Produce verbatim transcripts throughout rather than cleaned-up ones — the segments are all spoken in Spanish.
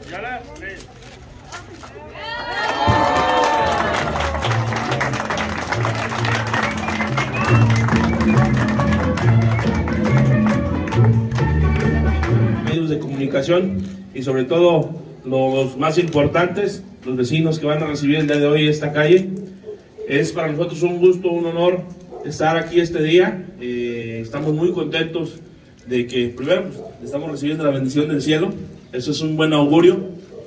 Medios de comunicación y sobre todo los más importantes, los vecinos que van a recibir el día de hoy esta calle. Es para nosotros un gusto, un honor estar aquí este día. Eh, estamos muy contentos de que primero pues, estamos recibiendo la bendición del cielo, eso es un buen augurio,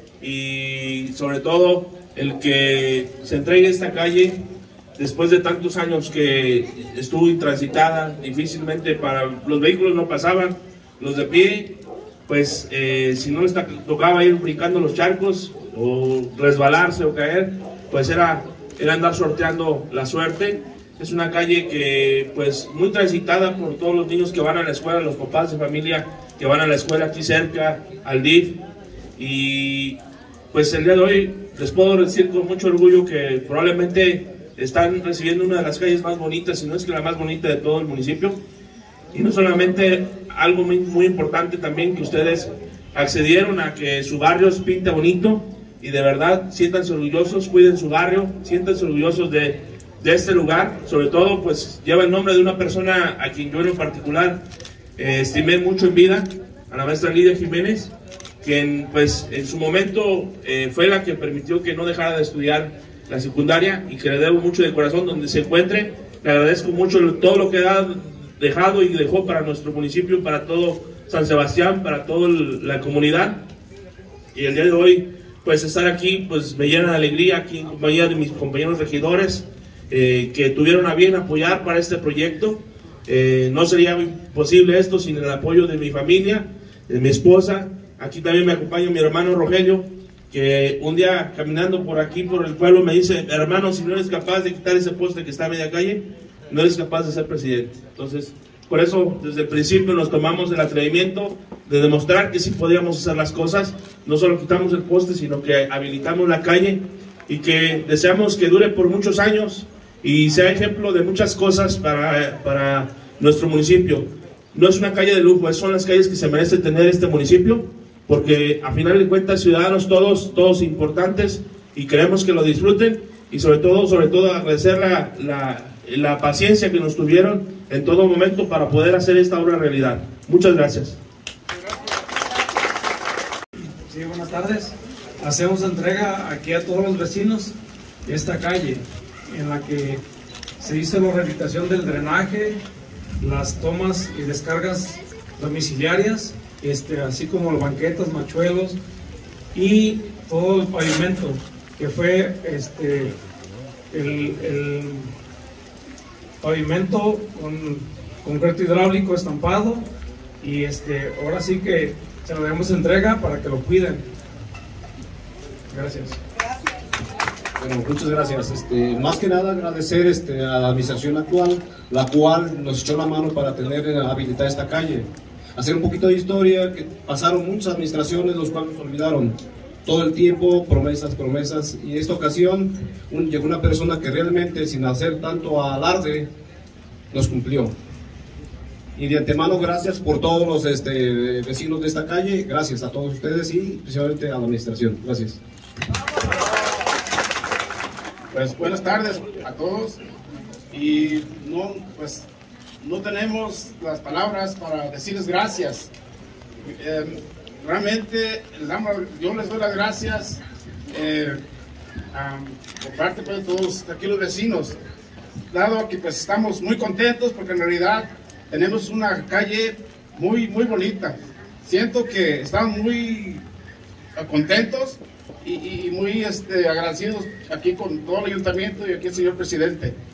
y sobre todo el que se entregue esta calle después de tantos años que estuvo intransitada, difícilmente para los vehículos no pasaban, los de pie pues eh, si no les tocaba ir brincando los charcos o resbalarse o caer, pues era, era andar sorteando la suerte. Es una calle que pues muy transitada por todos los niños que van a la escuela, los papás de familia que van a la escuela aquí cerca, al D I F, y pues el día de hoy les puedo decir con mucho orgullo que probablemente están recibiendo una de las calles más bonitas, si no es que la más bonita de todo el municipio. Y no solamente, algo muy, muy importante también, que ustedes accedieron a que su barrio se pinte bonito, y de verdad siéntanse orgullosos, cuiden su barrio, siéntanse orgullosos de, de este lugar. Sobre todo pues lleva el nombre de una persona a quien yo en particular eh, estimé mucho en vida, a la maestra Lidia Jiménez, quien pues en su momento eh, fue la que permitió que no dejara de estudiar la secundaria, y que le debo mucho de corazón donde se encuentre. Le agradezco mucho todo lo que ha dejado y dejó para nuestro municipio, para todo San Sebastián, para toda la comunidad. Y el día de hoy pues estar aquí pues me llena de alegría, aquí en compañía de mis compañeros regidores eh, que tuvieron a bien apoyar para este proyecto. Eh, no sería posible esto sin el apoyo de mi familia, de mi esposa. Aquí también me acompaña mi hermano Rogelio, que un día caminando por aquí, por el pueblo, me dice: hermano, si no eres capaz de quitar ese poste que está a media calle, no eres capaz de ser presidente. Entonces, por eso, desde el principio nos tomamos el atrevimiento de demostrar que sí podíamos hacer las cosas. No solo quitamos el poste, sino que habilitamos la calle, y que deseamos que dure por muchos años y sea ejemplo de muchas cosas para, para nuestro municipio. No es una calle de lujo, son las calles que se merece tener este municipio, porque a final de cuentas ciudadanos todos, todos importantes, y queremos que lo disfruten, y sobre todo, sobre todo agradecer la, la, la paciencia que nos tuvieron en todo momento para poder hacer esta obra realidad. Muchas gracias. Sí, buenas tardes. Hacemos entrega aquí a todos los vecinos de esta calle, en la que se hizo la rehabilitación del drenaje, las tomas y descargas domiciliarias, este, así como los banquetas, machuelos y todo el pavimento, que fue este, el, el pavimento con concreto hidráulico estampado, y este, ahora sí que se lo damos entrega para que lo cuiden. Gracias. Bueno, muchas gracias. Este, más que nada agradecer este, a la administración actual, la cual nos echó la mano para tener habilitada esta calle. Hacer un poquito de historia, que pasaron muchas administraciones, los cuales nos olvidaron todo el tiempo, promesas, promesas, y en esta ocasión un, llegó una persona que realmente, sin hacer tanto alarde, nos cumplió. Y de antemano, gracias por todos los este, vecinos de esta calle, gracias a todos ustedes y principalmente a la administración. Gracias. Pues buenas tardes a todos, y no, pues, no tenemos las palabras para decirles gracias. Eh, realmente yo les doy las gracias eh, um, por parte pues, de todos aquí los vecinos, dado que pues estamos muy contentos porque en realidad tenemos una calle muy muy bonita. Siento que estamos muy contentos y, y muy este, agradecidos aquí con todo el ayuntamiento y aquí el señor presidente.